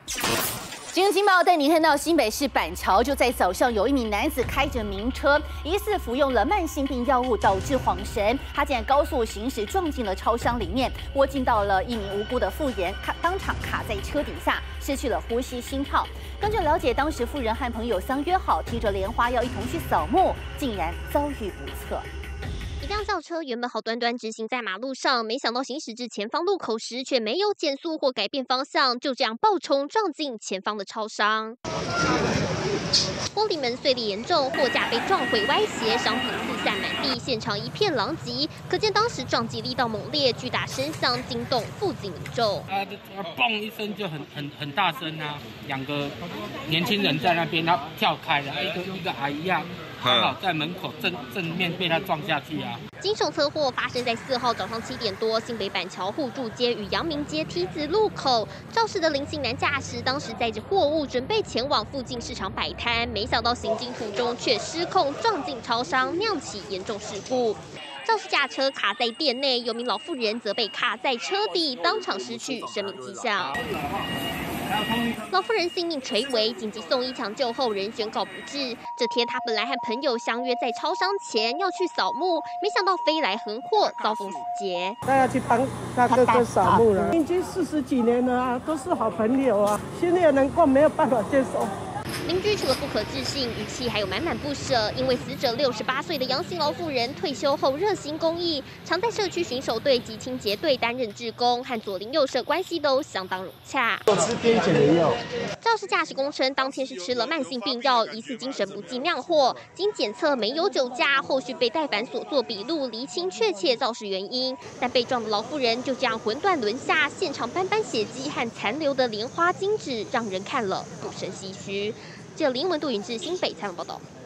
今日金报带你看到新北市板桥，就在早上有一名男子开着名车，疑似服用了慢性病药物，导致恍神。他竟然高速行驶撞进了超商里面，窝进到了一名无辜的妇人，当场卡在车底下，失去了呼吸心跳。根据了解，当时妇人和朋友相约好，提着莲花要一同去扫墓，竟然遭遇不测。 一辆轿车原本好端端直行在马路上，没想到行驶至前方路口时，却没有减速或改变方向，就这样爆冲撞进前方的超商。玻璃门碎裂严重，货架被撞毁歪斜，商品四散满地，现场一片狼藉。可见当时撞击力道猛烈，巨大声响惊动附近民众。 嘣一声就很大声啊！两个年轻人在那边，他跳开了，一个阿姨啊。 刚好在门口正面被他撞下去啊！ 惊悚车祸发生在4号早上7点多，新北板桥互助街与阳明街 T 字路口。肇事的林姓男驾驶当时载着货物准备前往附近市场摆摊，没想到行经途中却失控撞进超商，酿起严重事故。 肇事驾车卡在店内，有名老妇人则被卡在车底，当场失去生命迹象。老妇人性命垂危，紧急送医抢救后仍宣告不治。这天，她本来和朋友相约在超商前要去扫墓，没想到飞来横祸，遭逢死劫。 他要去帮他哥哥扫墓了，已经40几年了啊，都是好朋友啊，心里也难过，没有办法接受。 邻居除了不可置信，语气还有满满不舍，因为死者68岁的杨姓老妇人退休后热心公益，常在社区巡守队及清洁队担任志工，和左邻右舍关系都相当融洽。 吃癫痫的药。 肇事驾驶供称，当天是吃了慢性病药，疑似精神不济酿祸，经检测没有酒驾，后续被带反所做笔录，厘清确切肇事原因。但被撞的老妇人就这样魂断轮下，现场斑斑血迹和残留的莲花金纸，让人看了不胜唏嘘。记者林文度、尹志新北采访报道。